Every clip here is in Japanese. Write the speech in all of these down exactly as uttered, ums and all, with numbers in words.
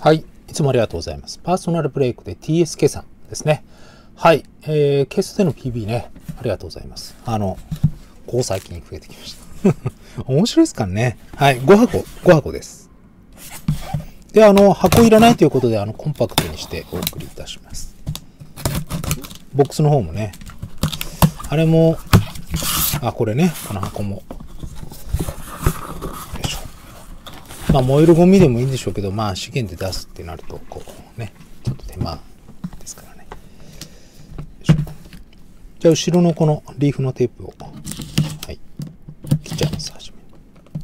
はい。いつもありがとうございます。パーソナルブレイクで ティーエスケー さんですね。はい。えー、ケースでの ピービー ね。ありがとうございます。あの、ここ最近増えてきました。面白いですからね。はい。ごはこ、ごはこです。で、あの、箱いらないということで、あの、コンパクトにしてお送りいたします。ボックスの方もね。あれも、あ、これね。この箱も。まあ、燃えるゴミでもいいんでしょうけど、まあ、資源で出すってなると、こう、ね、ちょっと手間ですからね。よいしょ。じゃあ、後ろのこのリーフのテープを、はい、切っちゃいます、はじめに。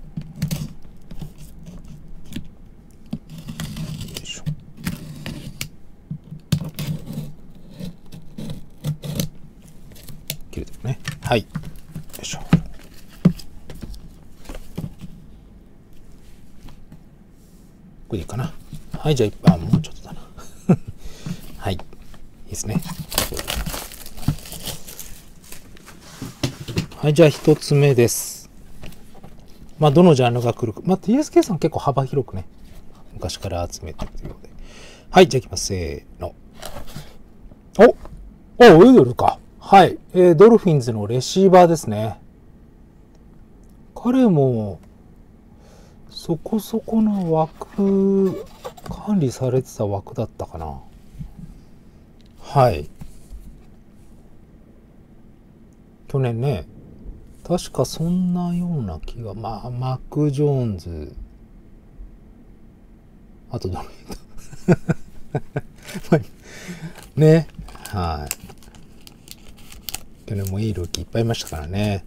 よいしょ。切れてるね。はい。よいしょ。これでいいかな。はい、じゃあ、あ、もうちょっとだな。はい。いいですね。はい、じゃあ一つ目です。まあ、どのジャンルが来るか。まあ、ティーエスケー さん結構幅広くね、昔から集めてるということで。はい、じゃあいきます。せーの。おお、ウェドルか。はい、えー。ドルフィンズのレシーバーですね。彼も、そこそこの枠、管理されてた枠だったかな。はい。去年ね、確かそんなような気が、まあ、マック・ジョーンズ、あとどれね、はい。去年もいいルーキーいっぱいいましたからね。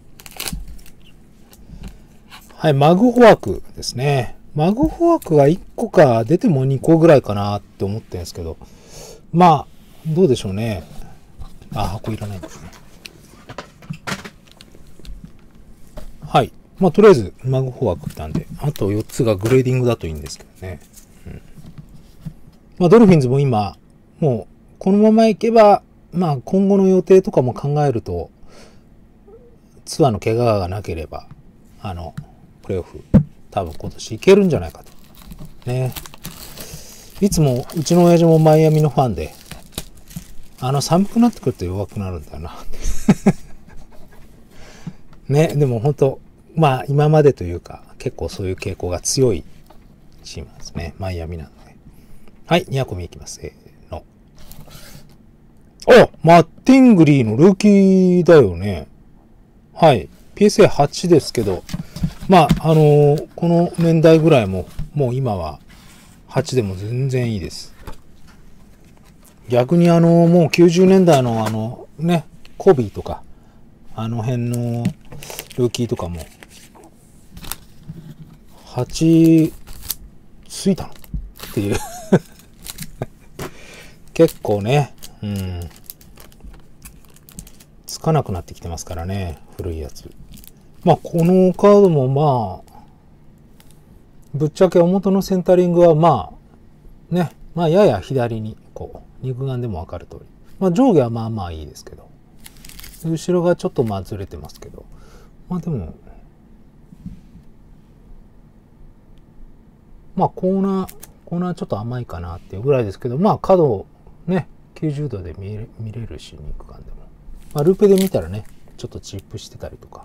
はい、マグホワークですね。マグホワークがいっこか出てもにこぐらいかなって思ってるんですけど、まあ、どうでしょうね。あ、箱いらないんですね。はい。まあ、とりあえず、マグホワーク来たんで、あとよっつがグレーディングだといいんですけどね。うん、まあ、ドルフィンズも今、もう、このままいけば、まあ、今後の予定とかも考えると、ツアーの怪我がなければ、あの、プレイオフ、多分今年いけるんじゃないかと。ね。いつも、うちの親父もマイアミのファンで、あの、寒くなってくると弱くなるんだよな。ね、でも本当、まあ、今までというか、結構そういう傾向が強いチームなんですね。マイアミなんで。はい、にひゃくみいきます。せーの。おマッティングリーのルーキーだよね。はい。ピーエスエーはち ですけど、まあ、あのー、この年代ぐらいも、もう今ははちでも全然いいです。逆にあのー、もうきゅうじゅうねんだいのあの、ね、コビーとか、あの辺のルーキーとかも、はちついたのっていう。結構ね、うん。つかなくなってきてますからね、古いやつ。まあ、このカードもまあ、ぶっちゃけ表のセンタリングはまあ、ね、まあ、やや左に、こう、肉眼でもわかる通り。まあ、上下はまあまあいいですけど。後ろがちょっとまあずれてますけど。まあでも、まあコーナー、コーナーちょっと甘いかなっていうぐらいですけど、まあ角をね、きゅうじゅうどで見れ見れるし、肉眼でも。まあルーペで見たらね、ちょっとチップしてたりとか。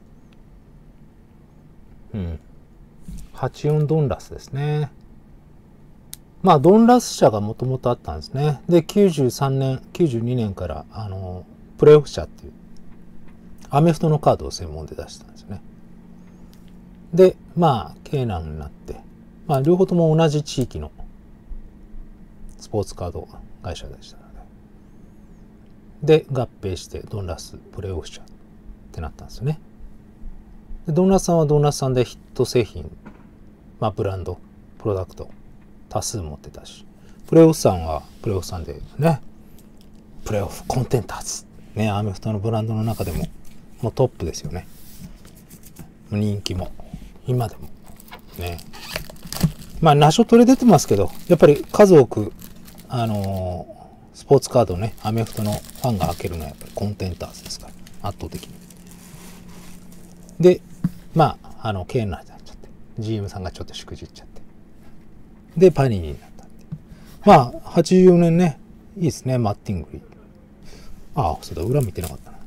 うん。はちじゅうよんドンラスですね。まあドンラス社がもともとあったんですね。で、きゅうじゅうさんねん、きゅうじゅうにねんから、あの、プレイオフ社っていう、アメフトのカードを専門で出したんですよね。で、まあ、ケーナンになって、まあ、両方とも同じ地域のスポーツカード会社でしたので。で、合併してドンラスプレイオフ社ってなったんですよね。でドンラスさんはドンラスさんでヒット製品、まあ、ブランド、プロダクト、多数持ってたし、プレイオフさんはプレイオフさんでね、プレイオフコンテンターズ、ね、アメフトのブランドの中でも、もうトップですよね。人気も、今でも、ね。まあ、ナショトレ出てますけど、やっぱり数多く、あのー、スポーツカードね、アメフトのファンが開けるのはやっぱりコンテンターズですから、圧倒的に。で、まあ、あの、ケーナになっちゃって、ジーエム さんがちょっとしくじっちゃって、で、パニーになったっていう。 まあ、はちじゅうよねんね。いいですね、マッティングリー。ああ、そうだ、裏見てなかったな。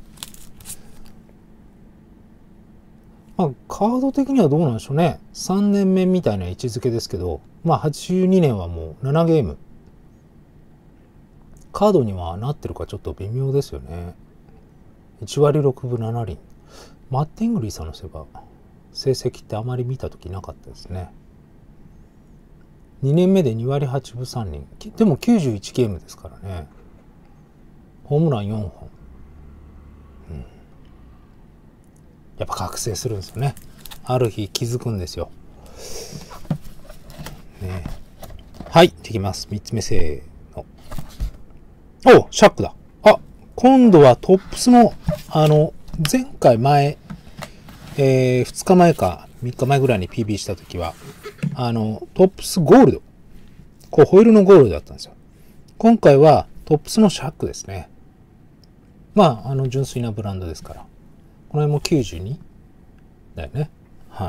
まあ、カード的にはどうなんでしょうね。さんねんめみたいな位置づけですけど、まあ、はちじゅうにねんはもうななゲーム。カードにはなってるかちょっと微妙ですよね。いちわりろくぶななりん。マッティングリーさんのせば、成績ってあまり見たときなかったですね。にねんめでにわりはちぶさんりん。でもきゅうじゅういちゲームですからね。ホームランよんほん。うん、やっぱ覚醒するんですよね。ある日気づくんですよ。ね、はい、できます。みっつめせーの。お、シャックだ。あ、今度はトップスの、あの、前回前、えー、ふつかまえかみっかまえぐらいに ピービー したときは、あの、トップスゴールド。こう、ホイールのゴールドだったんですよ。今回はトップスのシャックですね。まあ、あの、純粋なブランドですから。この辺もきゅうじゅうにだよね。はい。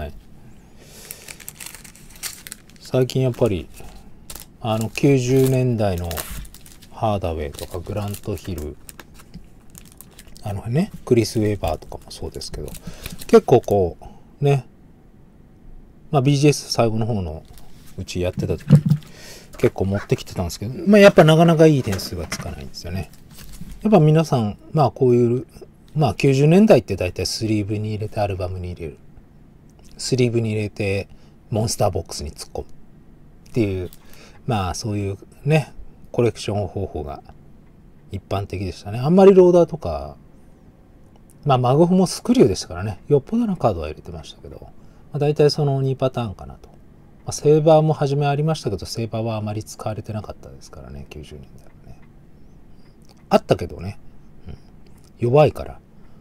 最近やっぱり、あの、きゅうじゅうねんだいのハーダウェイとかグラントヒル、あのね、クリス・ウェーバーとかもそうですけど、結構こう、ね、まあ ビージーエス 最後の方のうちやってた時、結構持ってきてたんですけど、まあやっぱなかなかいい点数がつかないんですよね。やっぱ皆さん、まあこういう、まあきゅうじゅうねんだいって大体スリーブに入れてアルバムに入れる。スリーブに入れてモンスターボックスに突っ込む。っていう、まあそういうね、コレクション方法が一般的でしたね。あんまりローダーとか、まあマグフもスクリューでしたからね、よっぽどなカードは入れてましたけど、まあ、大体そのにパターンかなと。まあ、セーバーも初めありましたけど、セーバーはあまり使われてなかったですからね、きゅうじゅうねんだいはね。あったけどね、うん、弱いから、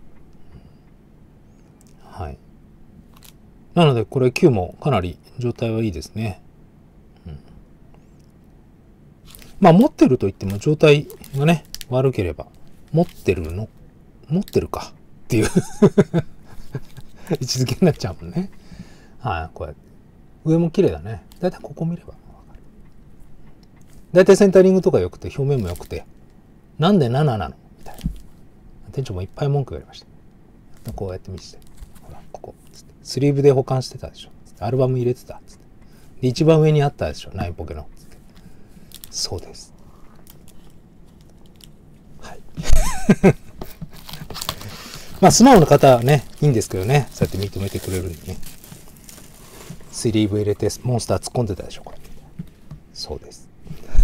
うん。はい。なのでこれきゅうもかなり状態はいいですね。うん、まあ持ってると言っても状態がね、悪ければ、持ってるの、持ってるかっていう位置づけになっちゃうもんね。はい、こうやって。上も綺麗だね。だいたいここ見ればわかる。だいたいセンタリングとか良くて、表面も良くて、なんでなななのみたいな。店長もいっぱい文句言われました。こうやって見せて。ほら、ここ。つってスリーブで保管してたでしょ。つってアルバム入れてた。つってで、一番上にあったでしょ。ナインポケの。つってそうです。はい。まあ、素直な方はね、いいんですけどね。そうやって認めてくれるんでね。スリーブ入れてモンスター突っ込んでたでしょ、これ。そうです。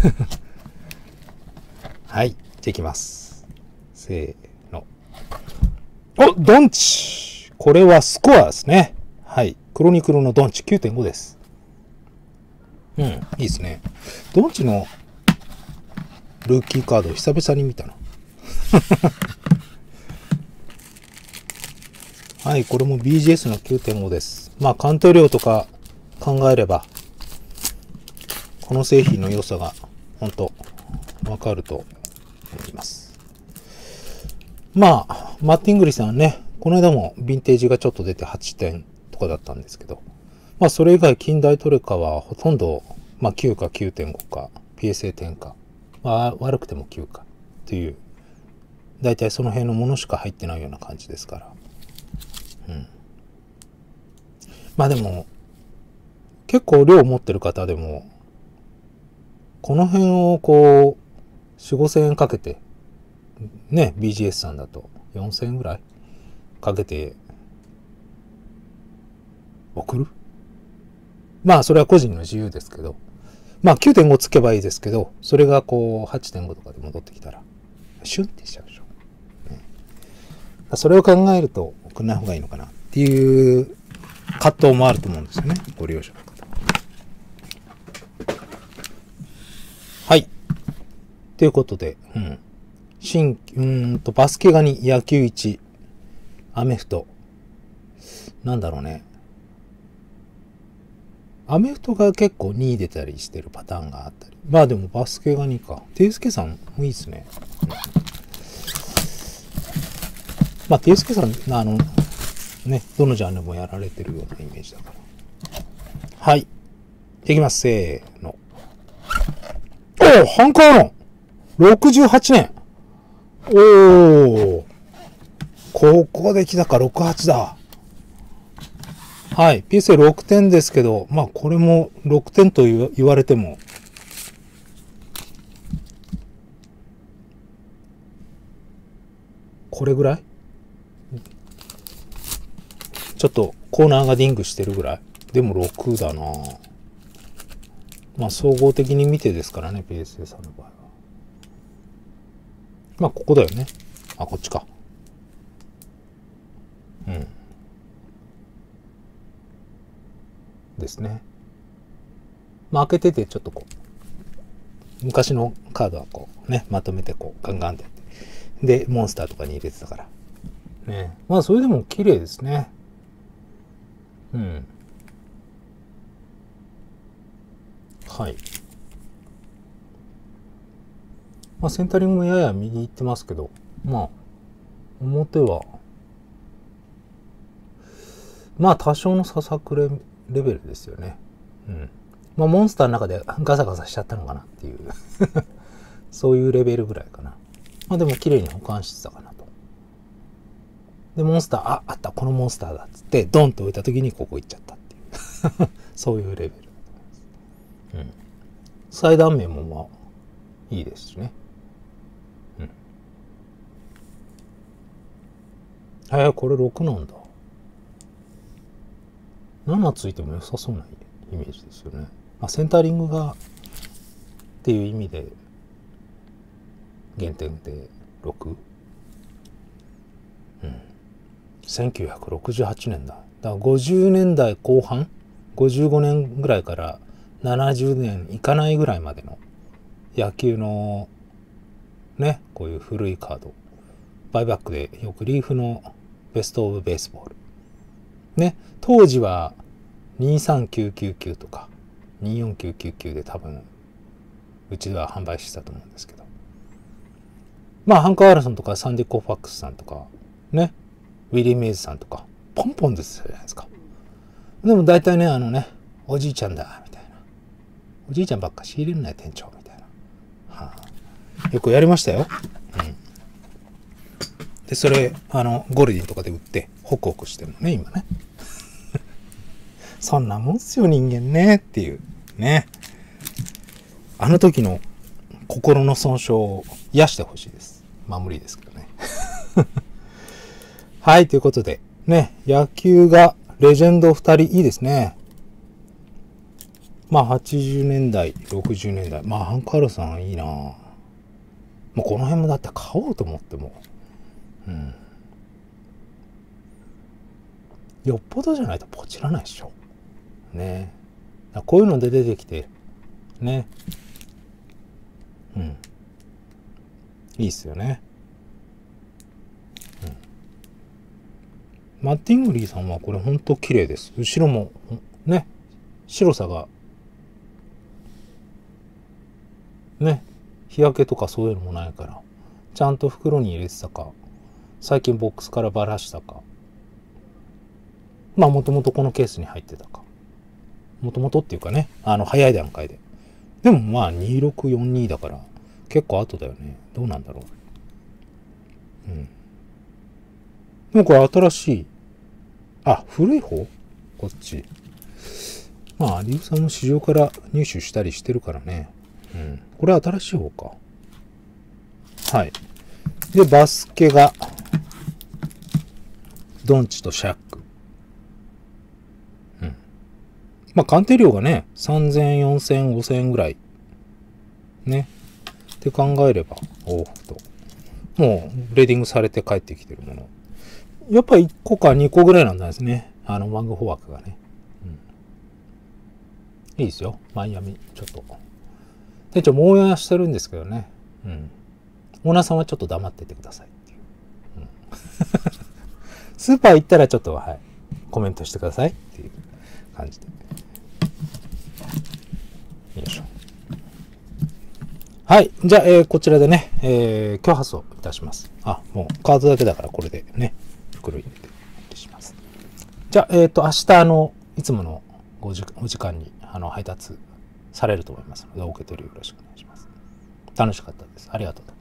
はい。じゃあいきます。せーの。お、ドンチ！これはスコアですね。はい。クロニクルのドンチ きゅうてんご です。うん、いいですね。ドンチのルーキーカード久々に見たな。はい、これも ビージーエス の きゅうてんご です。まあ、関東量とか考えれば、この製品の良さが本当わかると思います。まあ、マッティングリさんね、この間もヴィンテージがちょっと出てはちてんとかだったんですけど、まあ、それ以外近代トレカはほとんど、まあ、きゅうか きゅうてんご か、ピーエスエーじゅう か、まあ、悪くてもきゅうかという、だいたいその辺のものしか入ってないような感じですから。うん、まあでも結構量を持ってる方でもこの辺をこう よん、ごせんえんかけてね ビージーエス さんだとよんせんえんぐらいかけて送る。まあそれは個人の自由ですけど、まあ きゅうてんご つけばいいですけど、それがこう はちてんご とかで戻ってきたらシュンってしちゃうでしょ、ね、それを考えると送んない方がいいのかなっていう葛藤もあると思うんですよね、ご利用者の方。はい。ということで、うん。新、うーんと、バスケガニ、野球いち、アメフト。なんだろうね。アメフトが結構にい出たりしてるパターンがあったり。まあでもバスケガニか。テイスケさんもいいですね。うん、まあテイスケさん、あの、ね、どのジャンルもやられてるようなイメージだから。はい。いきます。せーの。 おおハンカーロン !ろくじゅうはちねん。おおここで来たか、ろくじゅうはちだ。はい。ピーエスエーろくてんですけど、まあこれもろくてんと言われても、これぐらいちょっとコーナーがディングしてるぐらい。でもろくだな。まあ総合的に見てですからね、ピーエスエー さんの場合は。まあここだよね。あ、こっちか。うん。ですね。まあ開けててちょっとこう、昔のカードはこうね、まとめてこうガンガンってやって。で、モンスターとかに入れてたから。ね。まあそれでも綺麗ですね。うん。はい。まあセンタリングもやや右行ってますけど、まあ、表は、まあ多少のささくれレベルですよね。うん。まあモンスターの中でガサガサしちゃったのかなっていうそういうレベルぐらいかな。まあでも綺麗に保管してたかなと。で、モンスター、あ、あった、このモンスターだっつって、ドンと置いた時にここ行っちゃったっていうそういうレベルだと思います。うん。裁断面もまあ、いいですしね。うん。えー、これろくなんだ。ななついても良さそうなイメージですよね。まあ、センタリングがっていう意味で減点でろく、うん、せんきゅうひゃくろくじゅうはちねんだ。だからごじゅうねんだいこう半ごじゅうごねんぐらいからななじゅうねんいかないぐらいまでの野球のね、こういう古いカード、バイバックでよくリーフのベストオブベースボールね、当時はにさんきゅうきゅうきゅうとかによんきゅうきゅうきゅうで多分うちでは販売してたと思うんですけど、まあハンク・アールソンとかサンディ・コーファックスさんとかね、ウィリー・メイズさんとかポンポンですじゃないですか。でも大体ね、あのね、おじいちゃんだみたいな、おじいちゃんばっか仕入れるなよ店長みたいな、はあ、よくやりましたよ。うん、でそれあのゴールディンとかで売ってホクホクしてるのね今ねそんなもんっすよ人間ねっていうね、あの時の心の損傷を癒してほしいです。まあ無理ですけどねはい、ということでね、野球がレジェンドふたりいいですね。まあはちじゅうねんだいろくじゅうねんだい、まあハンカールさんいいな。もうこの辺もだって買おうと思っても、うん、よっぽどじゃないとポチらないでしょね。こういうので出てきてね、うん、いいっすよね。うん、マッティングリーさんはこれほんと綺麗です。後ろもね、白さがね、日焼けとかそういうのもないから、ちゃんと袋に入れてたか、最近ボックスからばらしたか、まあもともとこのケースに入ってたか、もともとっていうかね、あの早い段階で。でもまあにろくよんにだから結構後だよね。どうなんだろう。うん。でもこれ新しい。あ、古い方こっち。まあ、リュウさんも市場から入手したりしてるからね。うん。これは新しい方か。はい。で、バスケが、ドンチとシャック。うん。まあ、鑑定料がね、さんぜん、よんせん、ごせんえんぐらい。ね。って考えれば、往復と。もう、レディングされて帰ってきてるもの。やっぱいっこかにこぐらいなんですね。あの、マングフォワークがね。うん。いいですよ。マイアミ、ちょっと。店長、もうやしてるんですけどね。うん。オーナーさんはちょっと黙っててくださいっていう。うん、スーパー行ったらちょっと、はい、コメントしてくださいっていう感じで。よいしょ。はい。じゃあ、えー、こちらでね、えー、今日発送いたします。あ、もうカードだけだからこれでね、袋入れておします。じゃあ、えっと、明日、あの、いつものごじお時間に、あの、配達されると思いますので、お受け取りよろしくお願いします。 楽しかったです。ありがとうございます。